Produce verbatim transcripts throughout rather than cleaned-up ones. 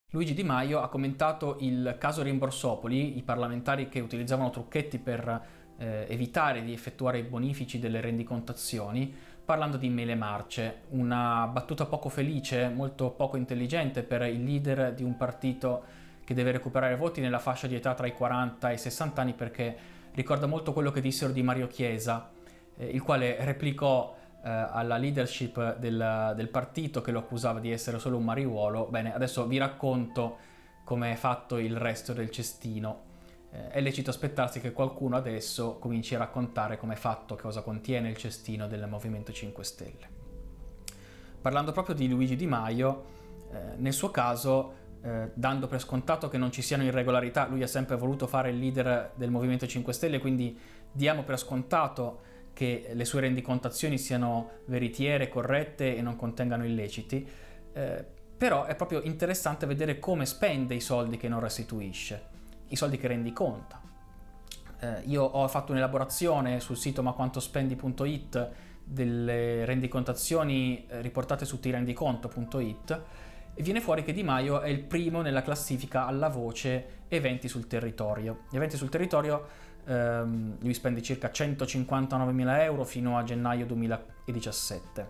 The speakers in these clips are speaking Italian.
Luigi Di Maio ha commentato il caso Rimborsopoli, i parlamentari che utilizzavano trucchetti per eh, evitare di effettuare i bonifici delle rendicontazioni, parlando di mele marce, una battuta poco felice, molto poco intelligente per il leader di un partito che deve recuperare voti nella fascia di età tra i quaranta e i sessanta anni, perché ricorda molto quello che dissero di Mario Chiesa, eh, il quale replicò eh, alla leadership del, del partito che lo accusava di essere solo un mariuolo. Bene, adesso vi racconto come è fatto il resto del cestino. Eh, è lecito aspettarsi che qualcuno adesso cominci a raccontare come è fatto, cosa contiene il cestino del Movimento cinque Stelle. Parlando proprio di Luigi Di Maio, eh, nel suo caso, eh, dando per scontato che non ci siano irregolarità, lui ha sempre voluto fare il leader del Movimento cinque Stelle, quindi diamo per scontato che le sue rendicontazioni siano veritiere, corrette e non contengano illeciti, eh, però è proprio interessante vedere come spende i soldi che non restituisce, i soldi che rendiconta. Eh, io ho fatto un'elaborazione sul sito maquantospendi punto it delle rendicontazioni riportate su tirendiconto punto it e viene fuori che Di Maio è il primo nella classifica alla voce eventi sul territorio. Gli eventi sul territorio, ehm, lui spende circa centocinquantanovemila euro fino a gennaio duemiladiciassette.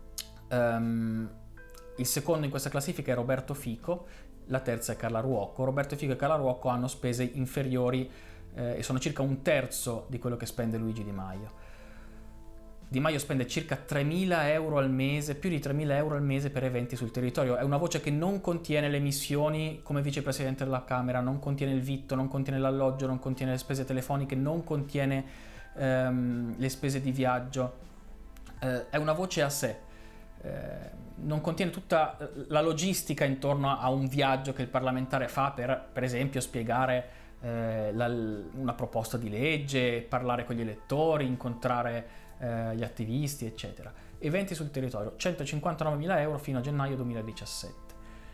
Um, il secondo in questa classifica è Roberto Fico, la terza è Carla Ruocco. Roberto Fico e Carla Ruocco hanno spese inferiori eh, e sono circa un terzo di quello che spende Luigi Di Maio. Di Maio spende circa tremila euro al mese, più di tremila euro al mese per eventi sul territorio. È una voce che non contiene le missioni come vicepresidente della Camera, non contiene il vitto, non contiene l'alloggio, non contiene le spese telefoniche, non contiene ehm, le spese di viaggio. Eh, è una voce a sé. Eh, non contiene tutta la logistica intorno a un viaggio che il parlamentare fa per, per esempio, spiegare eh, la, una proposta di legge, parlare con gli elettori, incontrare eh, gli attivisti, eccetera. Eventi sul territorio, centocinquantanovemila euro fino a gennaio duemiladiciassette.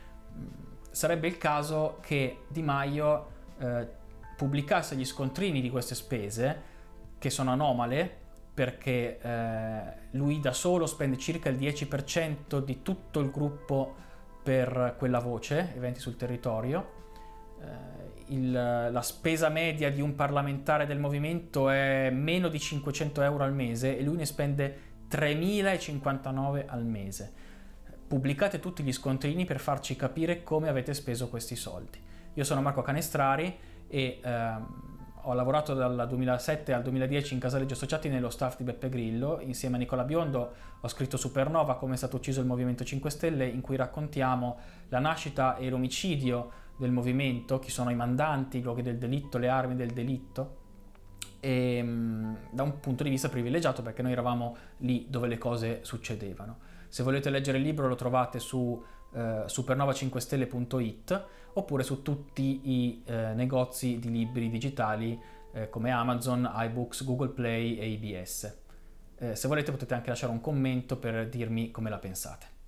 Sarebbe il caso che Di Maio eh, pubblicasse gli scontrini di queste spese, che sono anomale, perché eh, lui da solo spende circa il dieci per cento di tutto il gruppo per quella voce, eventi sul territorio. Eh, il, la spesa media di un parlamentare del movimento è meno di cinquecento euro al mese e lui ne spende tremilacinquantanove al mese. Pubblicate tutti gli scontrini per farci capire come avete speso questi soldi. Io sono Marco Canestrari e ehm, ho lavorato dal duemilasette al duemiladieci in Casaleggio Associati nello staff di Beppe Grillo. Insieme a Nicola Biondo ho scritto Supernova, come è stato ucciso il Movimento cinque Stelle, in cui raccontiamo la nascita e l'omicidio del movimento, chi sono i mandanti, i luoghi del delitto, le armi del delitto, e da un punto di vista privilegiato, perché noi eravamo lì dove le cose succedevano. Se volete leggere il libro lo trovate su eh, supernova cinque stelle punto it oppure su tutti i eh, negozi di libri digitali eh, come Amazon, iBooks, Google Play e I B S. Eh, se volete potete anche lasciare un commento per dirmi come la pensate.